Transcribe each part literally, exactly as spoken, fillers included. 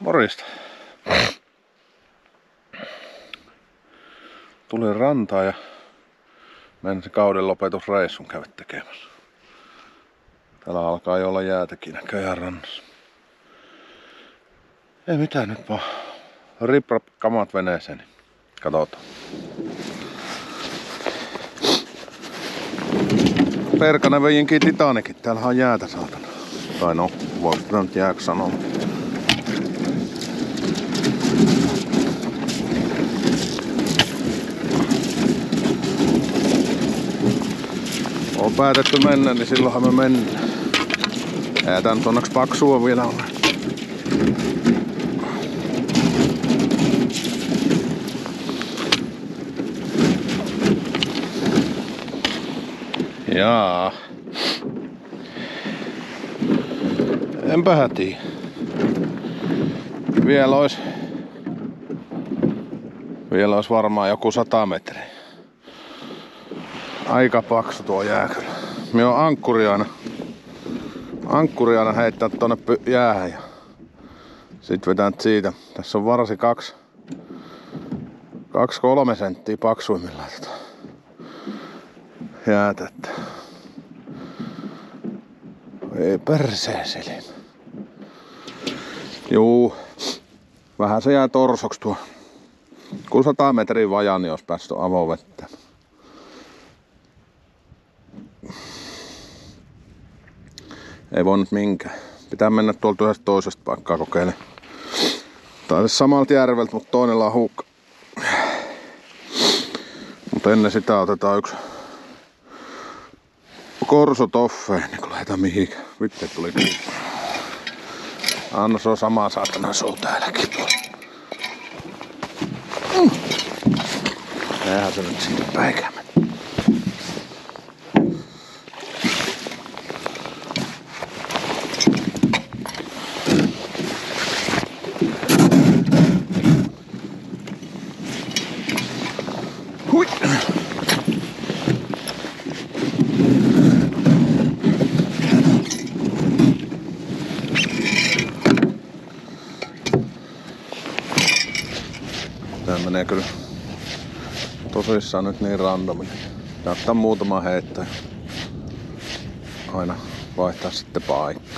Morjesta. Tulin rantaan ja menin se kauden lopetusreissun käydä tekemässä. Täällä alkaa jo olla jäätäkin näköjään rannassa. Ei mitään, nyt vaan riprap kamat veneeseen, niin katsotaan. Perkana veijinkin Titanikin, täällähän on jäätä saatana. Tai no, voiko sitä nyt jääksi sanoa. On päätetty mennä, niin silloinhan me mennään. Ei tää nyt onneksi paksua vielä ole. Jaa. Enpä hätiä. Vielä ois... Vielä ois varmaan joku sata metriä. Aika paksu tuo jää kyllä. Minä oon ankkuri aina. Ankkuri aina heittää tonne jäähän ja sit vetään siitä. Tässä on varsi kaksi, kaksi kolme senttiä paksuimmillaan tota jäätä. Ei perseen silmä. Juu. Vähän se jää torsoksi tuo. Kun sata metriä vajaa, niin jos päässyt avovettä. Ei voi nyt minkään. Pitää mennä tuolta yhdestä toisesta paikkaa kokeilemaan. Tai samalta järveltä, mutta toinen lahukka. Mutta ennen sitä otetaan yksi Corso Toffee, niin kun lähdetään mihinkään. Vittu tuli kuva. Anna se on samaa saatana suu täälläkin tuolla. Mm. Eihän se nyt sinne päikään mennä. Hui! Tää menee kyllä tosissaan nyt niin randomin. Näyttää muutama heittää. Aina vaihtaa sitten paikka.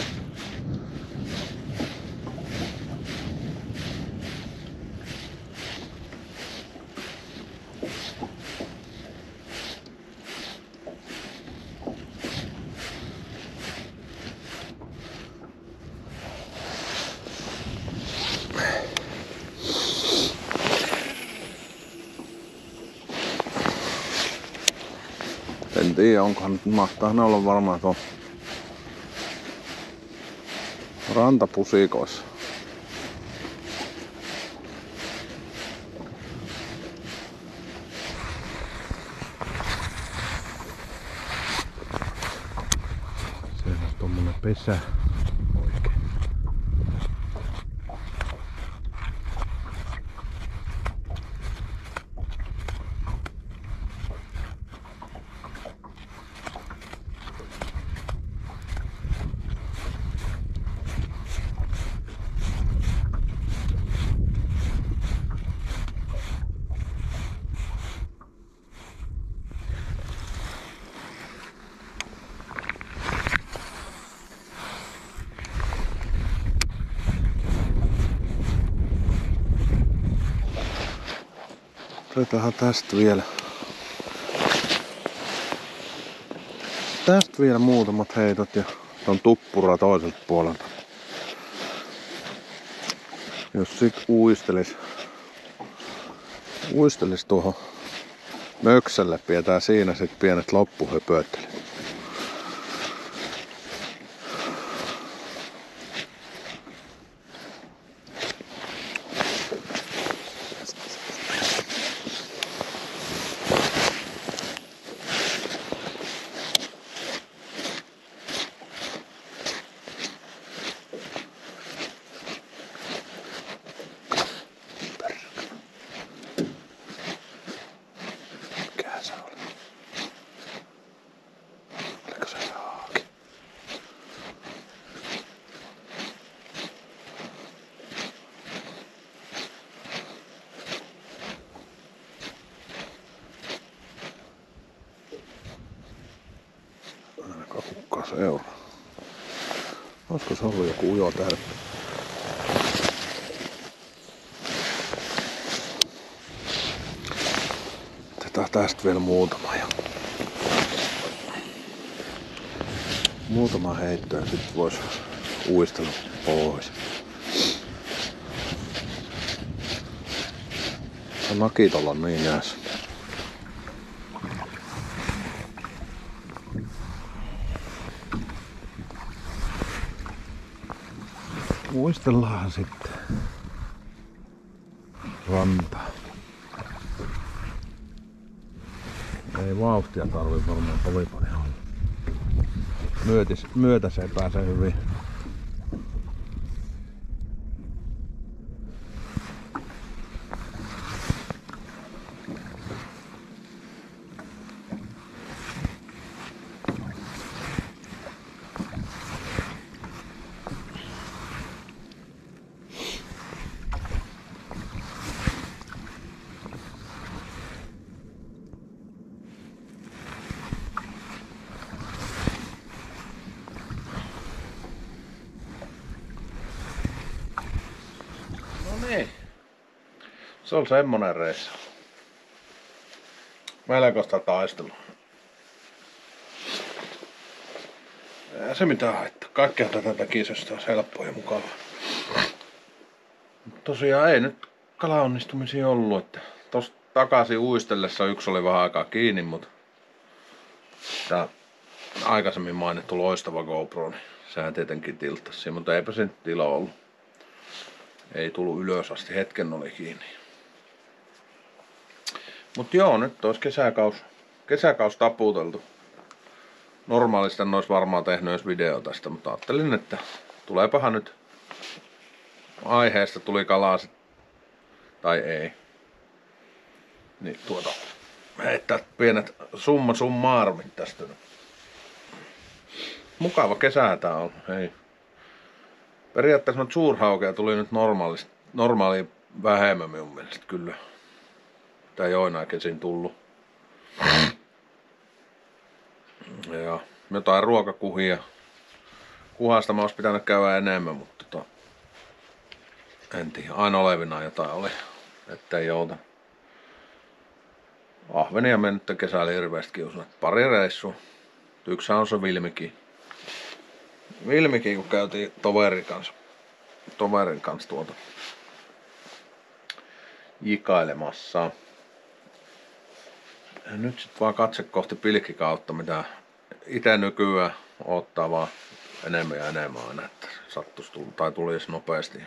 En tiedä, onkohan nyt mahtaa ne olla varmaan tuon rantapusikoissa. Siellä on tommonen pesä oikein. Otetaan tästä vielä. Tästä vielä muutamat heitot ja ton tuppura toiselta puolelta. Jos sit uistelis, uistelis tuohon möksälle, pidetään siinä sit pienet loppuhöpöttelyt. Ainakaan kukaan seuraa. Olisiko se ollut joku ujo tärppi? Otetaan tästä vielä muutama ja muutama heitto ja sit vois uistella pois. Se nakitolla on niin jäässä. Uistellaan sitten rantaa. Ei vauhtia tarvi varmaan kovin paljon olla. Myötis, myötäseen pääsee hyvin. Niin. Se on semmonen reissu. Melkoista taistelua. Ei se mitään haittaa. Kaikkea tätä tekisöstä on helppoa ja mukavaa. Tosiaan ei nyt kalaonnistumisia ollut. Että tosta takaisin uistellessa yksi oli vähän aikaa kiinni, mutta tää aikaisemmin mainittu loistava GoPro, niin sehän tietenkin tilttasi, mutta eipä se nyt tila ollut. Ei tullut ylös asti, hetken oli kiinni. Mut joo, nyt olisi kesäkaus, kesäkaus taputeltu. Normaalisti en olisi varmaan tehnyt edes video tästä, mutta ajattelin, että tuleepahan nyt aiheesta tuli kalaa sit, tai ei. Niin tuota, heittää pienet summa summarumit tästä. Mukava kesä tää on, hei. Periaatteessa nyt suurhaukea tuli nyt normaalisti, normaali vähemmän minun mielestä kyllä. Tää joinain kesin tullut. Ja jotain ruokakuhia. Kuhasta mä ois pitänyt käydä enemmän, mutta tota, en tiedä. Aina olevinaan jotain oli, ettei jouta. Ahvenia mennyt kesällä hirveästi kiusannut. Pari reissua. Yksihän on se Vilmikin. Vilmikin kun käytiin toverin kanssa, toverin kanssa tuota jikailemassa. Ja nyt sit vaan katse kohti pilkkikautta, mitä ite nykyään ottaa vaan enemmän ja enemmän aina, että sattuisi tulla tai tulisi nopeasti.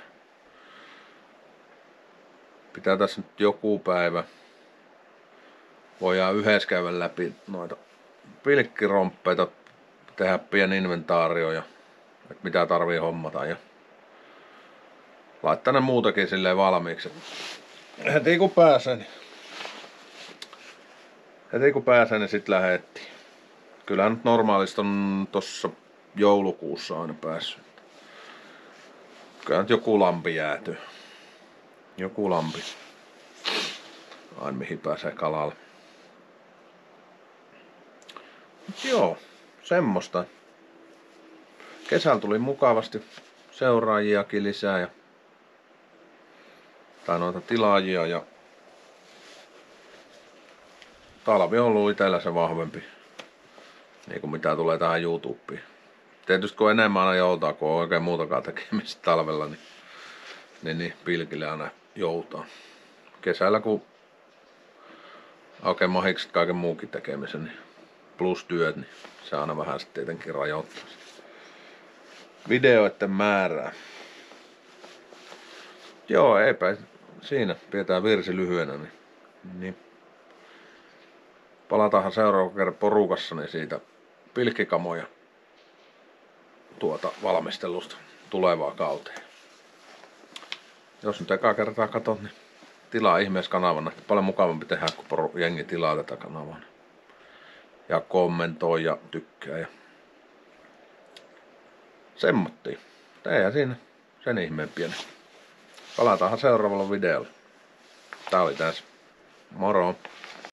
Pitää tässä nyt joku päivä. Voidaan yhdessä käydä läpi noita pilkkiromppeita, tehdä pieni inventaario ja että mitä tarvii hommata ja laittaa ne muutakin silleen valmiiksi. Heti kun pääsee, niin heti kun pääsee, niin sit lähettiin. Kyllähän nyt normaalisti on tossa joulukuussa aina päässyt. Kyllä nyt joku lampi jäätyy. Joku lampi. Aina mihin pääsee kalalle. Mut joo, semmoista. Kesällä tuli mukavasti seuraajiakin lisää ja tai noita tilaajia ja talvi on ollut itellä se vahvempi, niin kuin mitä tulee tähän YouTubeen. Tietysti kun enemmän aina joutaa, kun on oikein muutakaan tekemistä talvella, niin, niin, niin pilkille aina joutaa. Kesällä kun oikein mahikset kaiken muukin tekemisen, niin plus työt, niin se aina vähän sitten tietenkin rajoittaa videoiden määrää. Joo, eipä siinä. Pidetään virsi lyhyenä. Niin, niin. Palataanhan seuraava kerran porukassa niin siitä pilkkikamoja tuota valmistelusta tulevaa kauteen. Jos nyt ekaa kertaa katot, niin tilaa ihmeessä kanavana. Paljon mukavampi tehdä, kun poru, jengi tilaa tätä kanavaa. Ja kommentoi ja tykkää. Ja semmottiin. Eihän siinä sen ihmeempiä. Palataanhan seuraavalla videolla. Tää oli tässä. Moro!